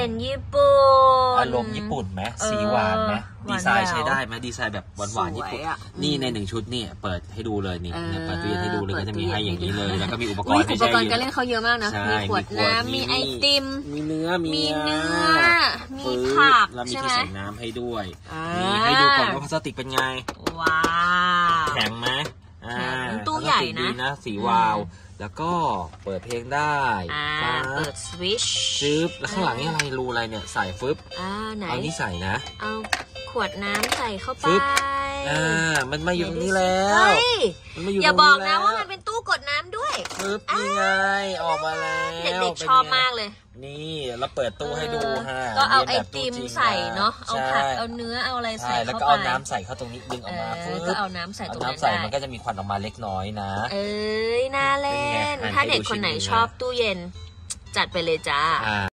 นญี่ปุ่นอารมณ์ญี่ปุ่นไหมสีหวานไหมดีไซน์ใช้ได้ไหมดีไซน์แบบหวานๆญี่ปุ่นนี่ใน1 ชุดนี่เปิดให้ดูเลยนี่เปิดตู้เย็นให้ดูเลยก็จะมีให้อย่างนี้เลยแล้วก็มีอุปกรณ์อุปกรณ์การเล่นเขาเยอะมากนะมีขวดน้ำมีไอติมมีเนื้อมีผักแล้วมีใช่ไหมที่ใส่น้ำให้ด้วยนี่ให้ดูก่อนว่าพลาสติกเป็นไงว้าวแข็งไหมตู้ใหญ่นะสีวาวแล้วก็เปิดเพลงได้เปิดสวิตช์ซึบแล้วข้างหลังนี่อะไรรูอะไรเนี่ยใส่ฟึบไหนเอานี่ใส่นะเอาขวดน้ำใส่เข้าไปมันมาอยู่ตรงนี้แล้วอย่าบอกนะว่ามันเป็นตู้กดน้ำด้วยฟึบนี่ไงออกมาแล้วเด็กๆชอบมากเลยนี่แล้วเปิดตู้ให้ดูก็เอาไอติมใส่เนาะเอาผักเอาเนื้อเอาอะไรใส่เข้าไปแล้วก็เอาน้ำใส่เข้าตรงนี้ดึงออกมาก็เอาน้ำใส่ตรงนั้นได้มันก็จะมีควันออกมาเล็กน้อยนะน่าเล่นถ้าเด็กคนไหนชอบตู้เย็นจัดไปเลยจ้า